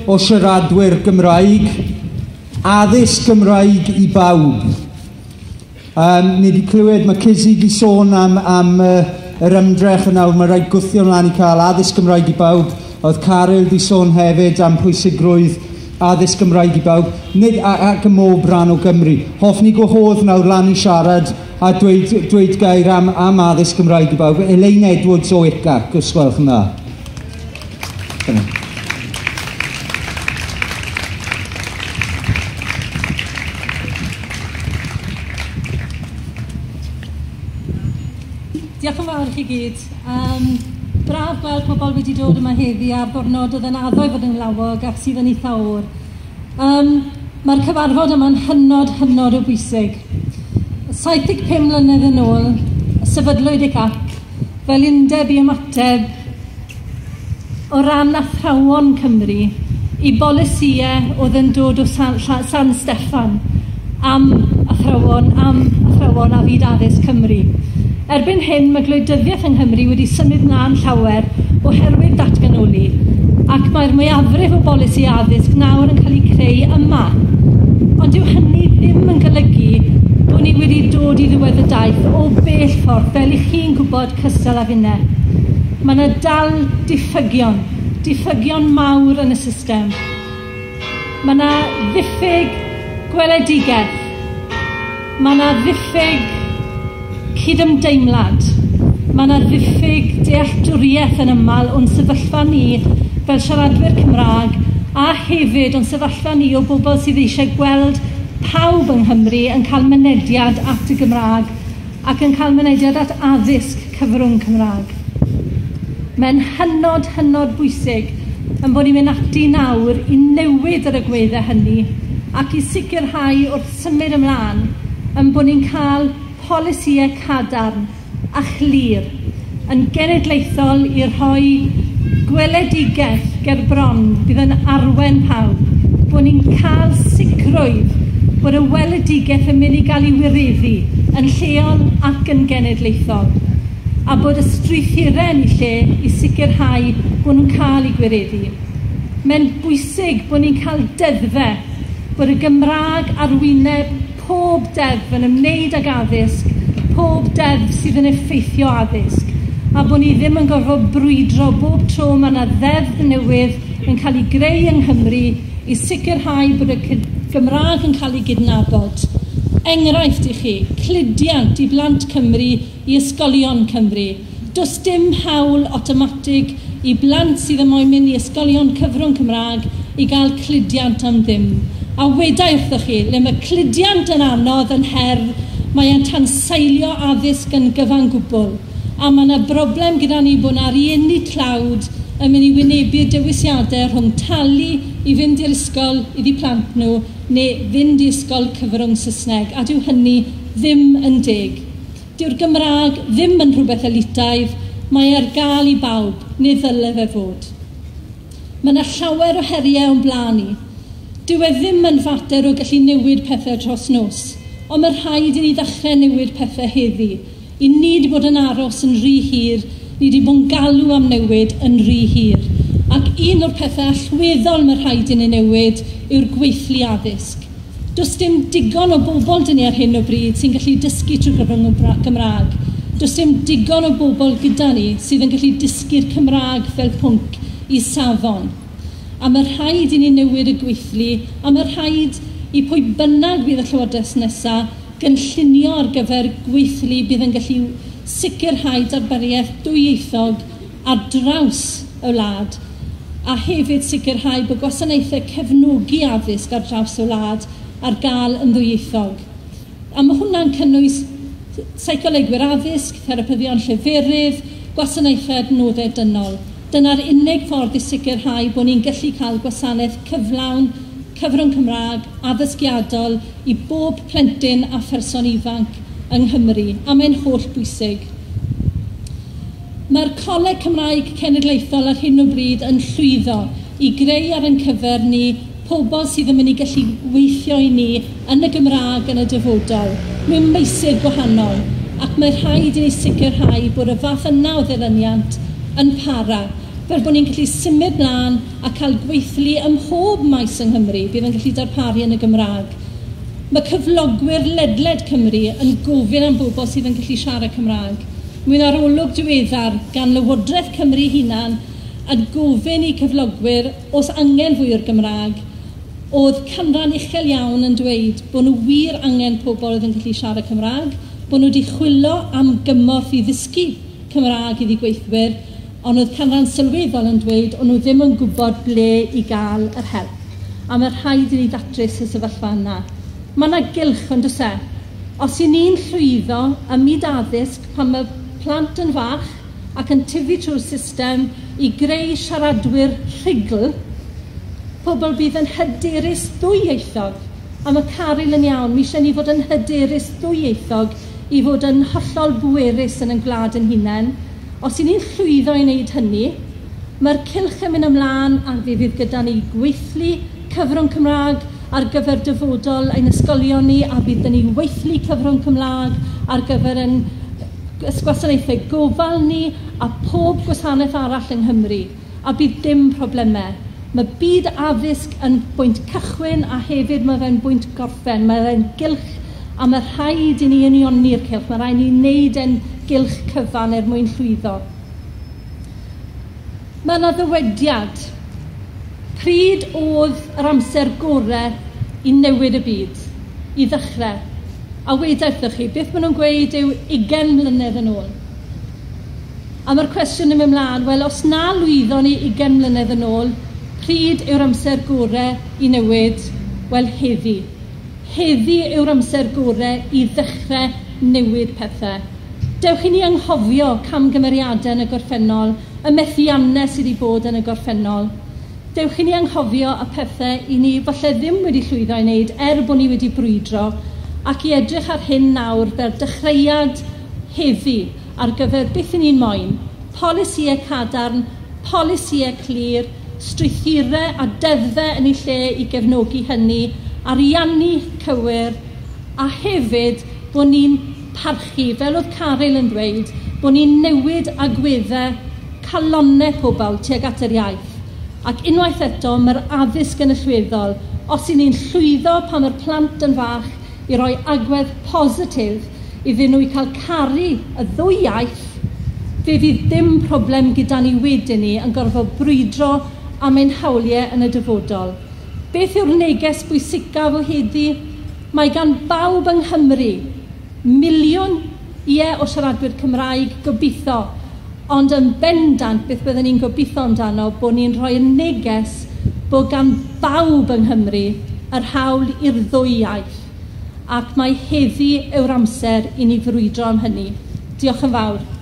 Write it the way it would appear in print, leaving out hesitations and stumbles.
o siaradwyr Gymraeg, addysg Gymraeg i bawb. Ni wedi clywed, mae Cizzy wedi sôn am yr ymdrech yn nawr, mae rhaid gwthio ymlaen i cael addysg Gymraeg i bawb. Oedd Caryl wedi sôn hefyd am pwysigrwydd addysg Gymraeg i bawb, nid ac y mob rhan o Gymru. Hoffwn ni gwahodd nawr lan i siarad a dweud gair am addysg Gymraeg i bawb. Elaine Edwards o UCAC, os gwelwch yn dda. Diolch yn fawr i chi gyd. Braf gweld pobl wedi dod yma heddi ar ddiwrnod oedd yn addo i fod yn lawog ac sydd yn eitha oer. Mae'r cyfarfod yma'n hynod o bwysig. 75 mlynedd yn ôl, sefydlwyd UCAC fel undeb i ymateb o ran athrawon Cymru i bolisïau oedd yn dod o San Steffan am athrawon a fyd addysg Cymru. Erbyn hyn, mae gwleidyddiaeth yng Nghymru wedi symud mlaen llawer oherwydd datganoli, ac mae'r mwyafrif o bolisi addysg nawr yn cael ei creu yma. Ond dyw hynny ddim yn golygu bod ni wedi dod i ddiwedd y daith o bell ffordd, fel i chi'n gwybod cystal a finne. Mae yna dal diffygion mawr yn y system. Mae yna ddiffyg gweledigaeth. Mae yna ddiffyg cydymdeimlad. Mae yna ddiffyg dealltwriaeth yn ymal o'n sefyllfa ni fel siaradwyr Cymraeg a hefyd o'n sefyllfa ni o bobl sydd eisiau gweld pawb yng Nghymru yn cael mynediad at y Gymraeg ac yn cael mynediad at addysg cyfrwng Cymraeg. Mae'n hynod bwysig yn bod ni'n mynd ati nawr i newid yr agweddau hynny ac i sicrhau wrth symud ymlaen yn bod ni'n cael polisïau cadarn a chlir yn genedlaethol i rhoi gweledigaeth ger bron bydd yn arwen pawb, bod ni'n cael sicrwydd bod y weledigaeth yn mynd i gael ei wireddu yn lleol ac yn genedlaethol, a bod y strwythurau yn ei lle i sicrhau bod nhw'n cael ei gwireddu. Mae'n bwysig bod ni'n cael deddfe, bod y Gymraeg ar wyneb pob deddf yn ymwneud ag addysg, pob deddf sydd yn effeithio addysg, a bod ni ddim yn gorfod brwydro bob tro mae yna ddeddf newydd yn cael ei greu yng Nghymru i sicrhau bod y Gymraeg yn cael ei gydnabod. Enghraifft i chi, cludiant i blant Cymru i ysgolion Cymru. Does dim hawl awtomatig i blant sydd yn moyn mynd i ysgolion cyfrwng Cymraeg i gael cludiant am ddim. A wedai wrthoch chi, le mae cludiant yn anodd yn her, mae e'n tanseilio addysg yn gyfan gwbl. A mae yna broblem gyda ni bod yna rieni tlawd yn mynd i wynebu'r dewisiadau rhwng talu i fynd i'r ysgol iddi plant nhw neu fynd i ysgol cyfrwng Saesneg. A dyw hynny ddim yn deg. Dyw'r Gymraeg ddim yn rhywbeth elitaidd, mae ar gael i bawb, neu ddyle fe fod. Mae yna llawer o heriau o'n blaen ni. Dyw e ddim yn fater o gallu newid pethau dros nos, ond mae rhaid i ni ddechrau newid pethau heddi. I ni wedi bod yn aros yn rhy hir, ni wedi bod yn galw am newid yn rhy hir. Ac un o'r pethau allweddol mae rhaid i ni newid yw'r gweithlu addysg. Does dim digon o bobl dyn ni ar hyn o bryd sy'n gallu dysgu trwy gyfrwng y Gymraeg. Does dim digon o bobl gyda ni sydd yn gallu dysgu'r Cymraeg fel pwnc i safon. A mae rhaid i ni newid y gweithlu, a mae rhaid i pwy bynnag bydd y Llywodraeth nesaf gynllunio ar gyfer gweithlu bydd yn gallu sicrhau darbariaeth dwyieithog ar draws y wlad, a hefyd sicrhau bod gwasanaethau cefnogi addysg ar draws y wlad ar gael yn ddwyieithog. A mae hwnna'n cynnwys seicolegwyr addysg, therapyddion lleferydd, gwasanaethau adnoddau dynol. Dyna'r unig ffordd i sicrhau bod ni'n gallu cael gwasanaeth cyflawn, cyfrwng Cymraeg, addysgiadol i bob plentyn a pherson ifanc yng Nghymru, a mae'n holl bwysig. Mae'r Coleg Cymraeg Cenedlaethol ar hyn o bryd yn llwyddo i greu ar ein cyfer ni pobl sydd yn mynd i gallu weithio i ni yn y Gymraeg yn y dyfodol, mewn meysydd gwahanol, ac mae rhaid i ni sicrhau bod y fath yna o ddilyniant yn para, fel bod ni'n gallu symud mlaen a cael gweithlu ym mhob maes yng Nghymru bydd yn gallu darparu yn y Gymraeg. Mae cyflogwyr ledled Cymru yn gofyn am bobl sydd yn gallu siarad Cymraeg. Mae'n arolwg diweddar gan Lywodraeth Cymru hunan yn gofyn i cyflogwyr os angen fwy o'r Gymraeg, oedd canran uchel iawn yn dweud bod nhw wir angen pobl oedd yn gallu siarad Cymraeg, bod nhw wedi chwilio am gymorth i ddysgu Cymraeg iddi gweithwyr, ond oedd canran sylweddol yn dweud ond nhw ddim yn gwybod ble i gael yr help. A mae rhaid i ni ddatrys y sefyllfa yna. Mae yna gylch yn dys e. Os i ni'n llwyddo ym myd addysg pan mae plant yn fach ac yn tyfu trwy'r system i greu siaradwyr rhugl, pobl bydd yn hyderus ddwyieithog. A mae Caryl yn iawn, mi eisiau ni fod yn hyderus ddwyieithog i fod yn hollol bwerus yn gwlad yn hunain. Os i ni'n llwyddo i wneud hynny, mae'r cylch yn mynd ymlaen a fydd gyda ni gweithlu cyfrwng Cymraeg ar gyfer dyfodol ein ysgolion ni, a bydd ni weithlu cyfrwng Cymraeg ar gyfer ein gwasanaethau gofal ni a pob gwasanaeth arall yng Nghymru. A bydd dim problemau. Mae byd addysg yn bwynt cychwyn a hefyd mae fe'n bwynt gorffen. Mae fe'n gylch a mae rhaid i ni unioni'r cylch. Mae rhaid i ni wneud e'n gylch cyfan mwyn llwyddo. Mae yna ddywediad. Pryd oedd yr amser gorau i newid y byd, i ddechrau. A wedwch chi, beth maen nhw'n gweud yw 20 mlynedd yn ôl. A mae'r cwestiwn yn mynd ymlaen, wel os na lwyddo ni 20 mlynedd yn ôl, pryd yw'r amser gorau i newid? Wel, heddi. Heddi yw'r amser gorau i ddechrau newid pethau. Dewch i ni anghofio camgymeriadau yn y gorffennol, y methiannau sydd wedi bod yn y gorffennol. Dewch i ni anghofio y pethau i ni falle ddim wedi llwyddo i wneud bod ni wedi brwydro, ac i edrych ar hyn nawr fel dechreuad heddi ar gyfer beth ni'n moyn. Polisïau cadarn, polisïau clir, strwythurau a deddau yn ei lle i gefnogi hynny, ariannu cywir, a hefyd bod ni'n parchu, fel oedd Caryl yn dweud, bod ni'n newid agweddau calonnau pobl tuag at yr iaith. Ac unwaith eto, mae'r addysg yn allweddol. Os i ni'n llwyddo pan mae'r plant yn fach i roi agwedd positif iddyn nhw i cael caru y ddwy iaith, fe fydd dim problem gyda ni wedyn ni yn gorfod brwydro am ein hawliau yn y dyfodol. Beth yw'r neges bwysicaf o heddi? Mae gan bawb yng Nghymru miliwn o siaradwyr Cymraeg gobeithio, ond yn bendant beth byddwn ni'n gobeithio amdano bod ni'n rhoi neges bod gan bawb yng Nghymru yr hawl i'r ddwy iaith. Ac mae heddi yw'r amser i ni frwydro am hynny. Diolch yn fawr.